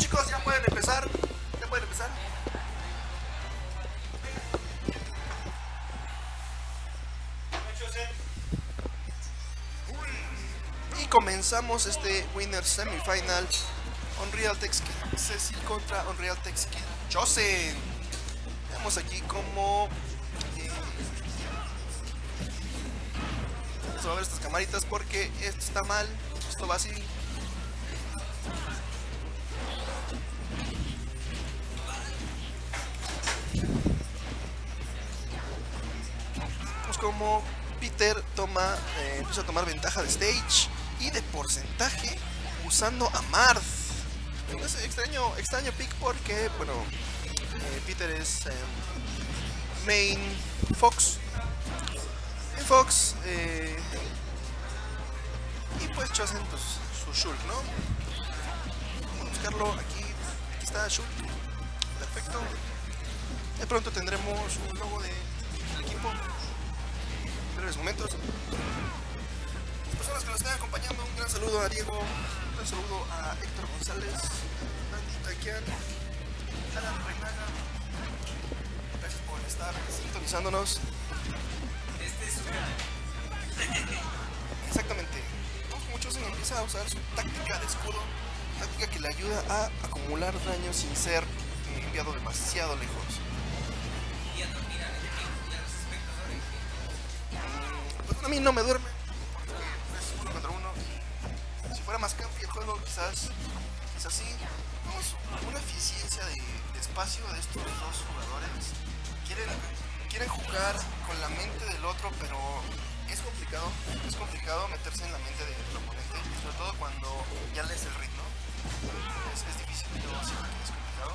chicos, ya pueden empezar. Y comenzamos este Winner Semifinal. Unreal Tex Kid Cecil contra Unreal Tex Kid Chosen. Veamos aquí como vamos a ver estas camaritas porque esto está mal. Esto va así. Vemos como Peter empieza a tomar ventaja de stage y de porcentaje usando a Marth. Es extraño pick porque, bueno, Peter es main Fox. Y pues Chosen pues su Shulk, ¿no? Vamos a buscarlo aquí está Shulk. Perfecto. De pronto tendremos un logo del equipo. En breves momentos. Las personas que nos están acompañando, un gran saludo a Diego, un gran saludo a Héctor González, Andy Taquian, Alan Reinaga. Gracias por estar sintonizándonos. Exactamente. Muchos empieza a usar su táctica de escudo, táctica que le ayuda a acumular daño sin ser enviado demasiado lejos. Pues a mí no me duerme, es uno contra uno. Si fuera más campi el juego, quizás sí. Vemos una eficiencia de espacio de estos dos jugadores. Quieren jugar con la mente del otro, pero es complicado meterse en la mente del oponente, sobre todo cuando ya lees el ritmo. Es difícil, yo siento que es complicado.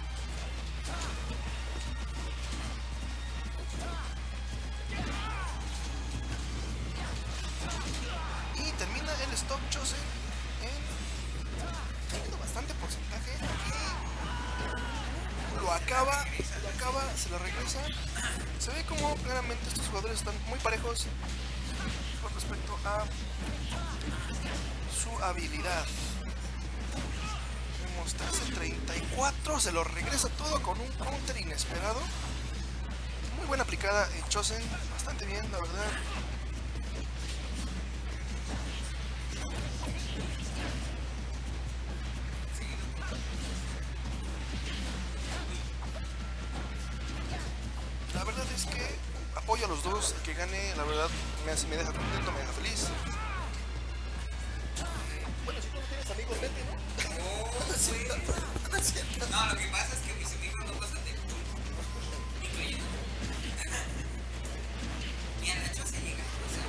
Y termina el stop Chosen teniendo bastante porcentaje. Y lo acaba, se lo regresa. Se ve como claramente estos jugadores están muy parejos con respecto a su habilidad. Vemos 13-34, se lo regresa todo con un counter inesperado. Muy buena aplicada en Chosen, bastante bien, la verdad. La verdad es que apoyo a los dos, el que gane, la verdad me deja contento, me deja feliz. Bueno, si tú no tienes amigos, vete, ¿no? No, lo que pasa es que mis amigos no pasan de incluyendo. Ni a la Chosen llega.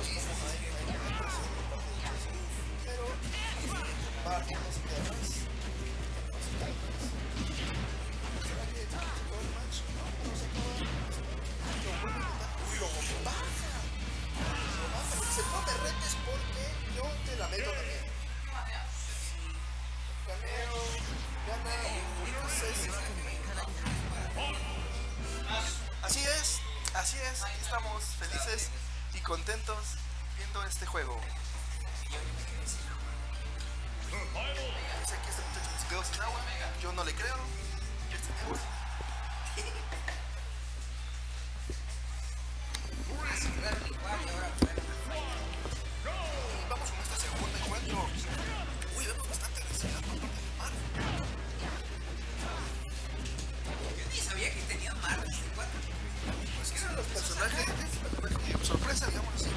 Pero va, no se queda atrás. No me retes porque yo te la meto también. Gana. Así es, aquí estamos felices y contentos viendo este juego. Dice aquí este muchacho que se quedó sin agua, yo no le creo. Vamos con este segundo encuentro. Uy, vemos bastante agresividad por parte de Marth. Yo ni sabía que tenía Marth este cuadro. Pues que eran los personajes de sorpresa, digamos así.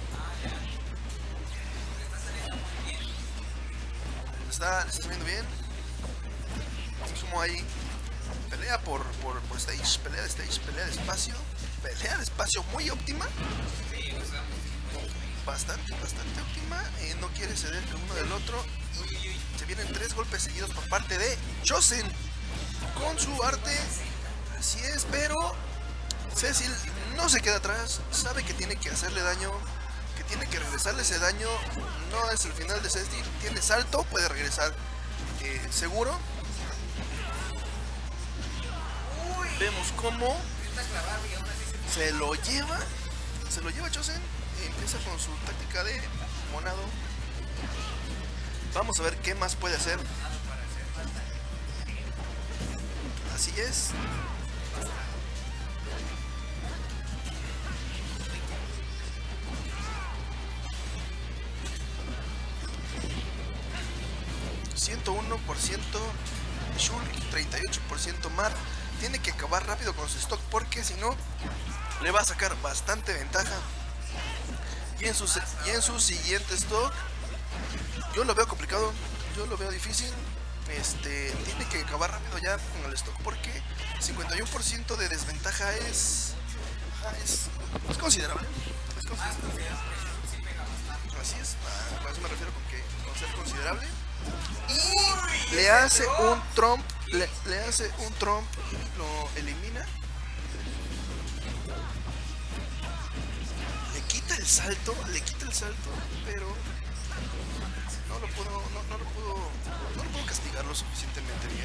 Está saliendo muy bien. Le está saliendo bien. Es como ahí. Pelea por stage, pelea de stage, pelea de espacio muy óptima. Sí, o sea, Bastante óptima. No quiere ceder el uno del otro. Y se vienen 3 golpes seguidos por parte de Chosen con su arte. Así es, pero Cecil no se queda atrás. Sabe que tiene que hacerle daño, que tiene que regresarle ese daño. No es el final de Cecil. Tiene salto, puede regresar seguro. Vemos cómo se lo lleva Chosen. Empieza con su táctica de monado. Vamos a ver qué más puede hacer. Así es. %1% Shulk, 38% Mar. Tiene que acabar rápido con su stock porque si no le va a sacar bastante ventaja. Y en su siguiente stock yo lo veo complicado, yo lo veo difícil. Tiene que acabar rápido ya con el stock porque 51% de desventaja es considerable. Así es, a eso me refiero con ser considerable. Y le hace un tromp, le hace un tromp, lo elimina. Le quita el salto, pero no lo puedo castigar lo suficientemente bien.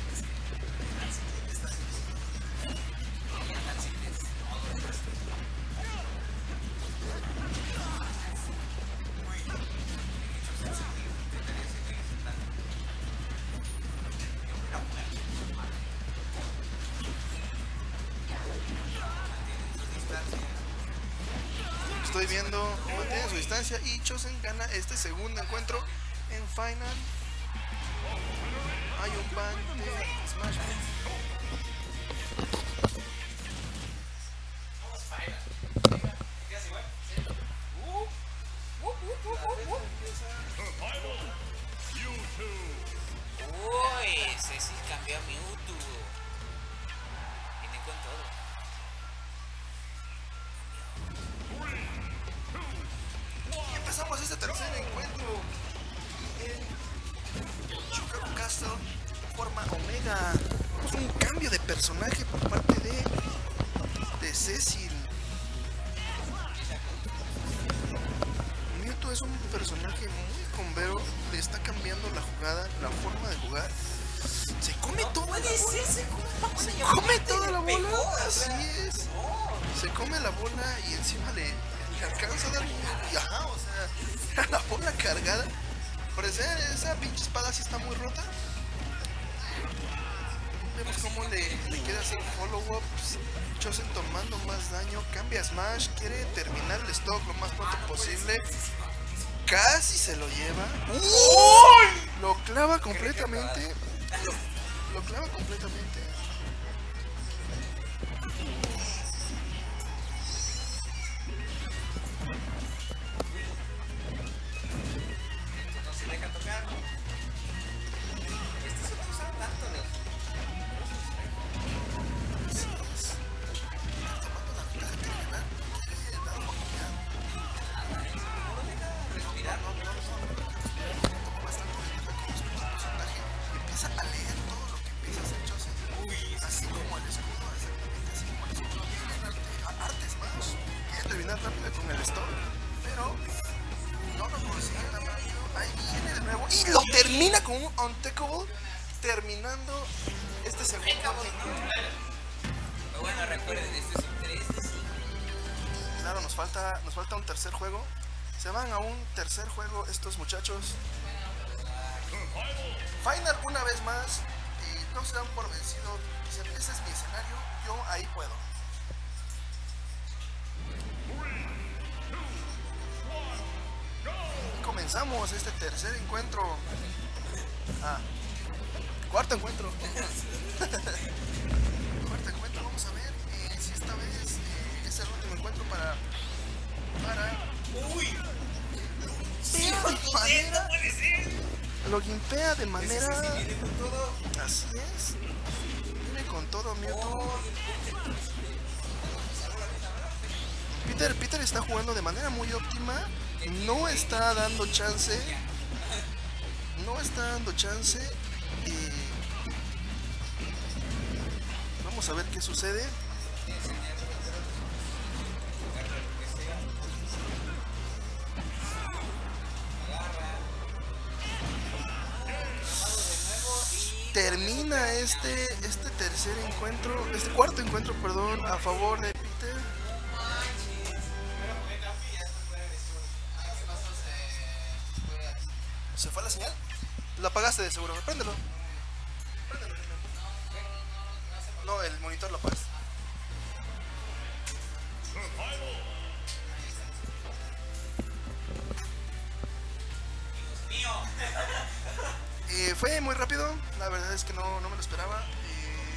Estoy viendo, mantiene su distancia y Chosen gana este segundo encuentro en Final. Hay un ban de Smash. Uy, Ceci cambió a Mewtwo. Viene con todo. Empezamos este tercer encuentro en Chokaru Castle forma Omega. Es un cambio de personaje por parte de Cecil. Mewtwo es un personaje muy combero, le está cambiando la jugada, la forma de jugar. Se come toda la bola. Se come toda la bola. Así es. Se come la bola y encima le alcanza a dar y ajá, o sea, la bola cargada. Parece esa pinche espada sí está muy rota. Vemos cómo le quiere hacer follow-ups. Chosen tomando más daño. Cambia Smash. Quiere terminar el stock lo más pronto posible. Casi se lo lleva. ¡Uy! Lo clava completamente. Lo clava completamente. Con el stop, pero no lo consigue tan rápido. Ahí viene de nuevo y lo termina con un untakeable, terminando este segundo encuentro. Bueno, recuerden, este es un 3 de 5. Claro, nos falta un tercer juego. Se van a un tercer juego estos muchachos. Final una vez más y no se dan por vencido. Dicen, ese es mi escenario, yo ahí puedo. Comenzamos este tercer encuentro. Cuarto encuentro. Cuarto encuentro, vamos a ver si esta vez es el último encuentro para Uy, lo gimpea de manera. viene con todo. Así es. Viene con todo Mewtwo. Peter está jugando de manera muy óptima. No está dando chance. Vamos a ver qué sucede. Termina este tercer encuentro, este cuarto encuentro, perdón, a favor de Peter. ¿Se fue la señal? La apagaste de seguro, préndelo. fue muy rápido, la verdad es que no me lo esperaba.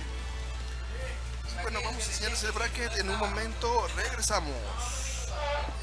Y bueno, vamos a enseñarles el bracket en un momento, regresamos.